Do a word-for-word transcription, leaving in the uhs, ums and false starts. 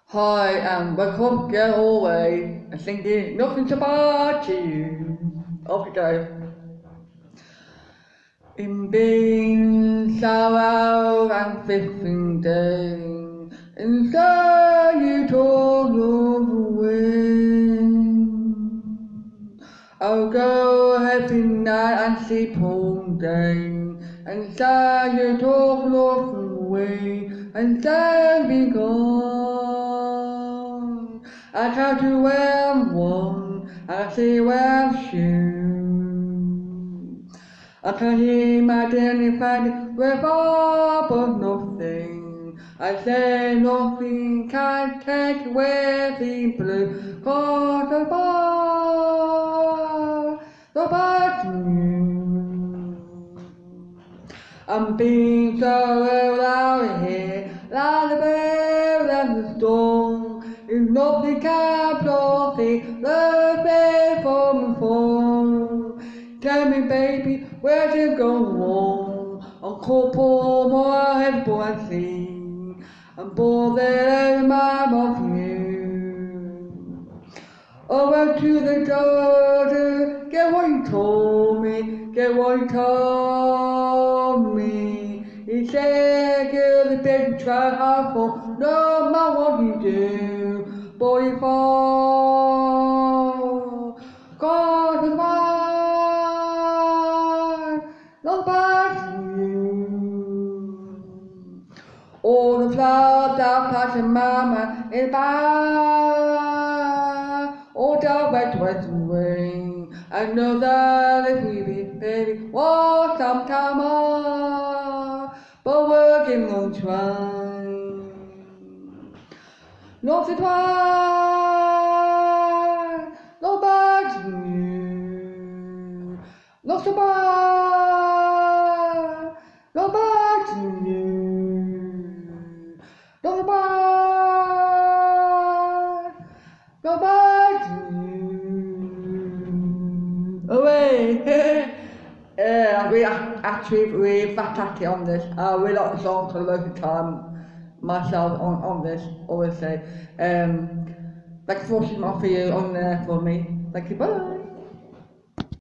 Hi, and welcome, get away. I think there's nothing about you. Off you go. In being sorrow and fifteen days, and so you told away. I'll go every night and sleep all day, and so you talk off away, and so be gone. I count to where I'm one, I see where I'm shoe. I can hear my daily fight with all but nothing. I say nothing can take away the blue, cause the bar, the bar to you. I'm being so out here, like the bird and the storm. If nothing can block the faith from the fall. Tell me, baby, where'd you go wrong? I'll call poor more heavy and see. I'm bothered in my of you. Over to the doctor, get what you told me, get what you told me. He said, girl, the baby try hard for, no matter what you do, boy, you fall. God is mine, not back to you. All the flowers that flashing mama is by. All the wet wet rain. I know that if we be baby was some time off, but working on trying. Not to try, no back to you. Not to buy, no back to you. Go back, go back to you. Away! Yeah, we are actually really fantastic on this. I really like the song for a long time myself on, on this, obviously. Um, thanks for watching my video on there for me. Thank you, bye!